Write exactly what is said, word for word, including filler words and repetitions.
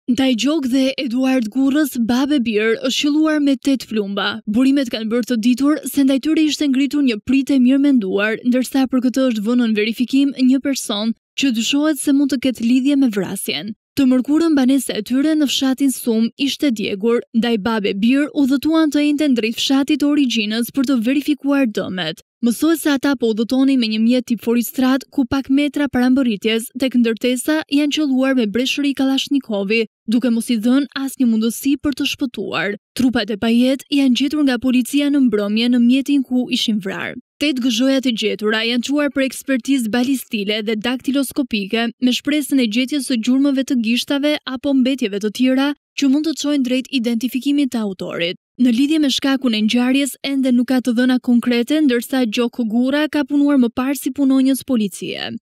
Ndaj Gjokë dhe Eduart Gurrës, babë e birë është qelluar me tetë plumba. Burimet kanë bërë të ditur se ndaj tyre ishte ngritur një pritë e mirë menduar, ndërsa për këtë është vënë në verifikim një person që dyshohet se mund të ketë lidhje me vrasjen. Të mërkurën banesa e tyre në fshatin Sum ishte djegur, ndaj babë e birë udhëtuan të ejnëten drejt fshatit të origjinës për të verifikuar dëmet. Mësohet se ata po udhëtonin me një mjet tip foristrat ku pak metra para mbërritjes tek ndërtesa janë qelluar me breshëri kallashnikovi, duke mos i dhënë asnjë mundësi për të shpëtuar. Trupat e pajet janë gjetur nga policia në mbrëmje në mjetin ku ishin vrarë. Tetë gëzhojat e gjetura janë çuar për ekspertizë balistile dhe daktiloskopike me shpresën e gjetjes së gjurmëve të gishtave apo mbetjeve të tjera që mund të çojnë drejt identifikimit të autorit. Në lidhje me shkakun e ngjarjes ende nuk ka të dhëna konkrete, ndërsa Gjokë Gurra ka punuar më parë si punonjës policie.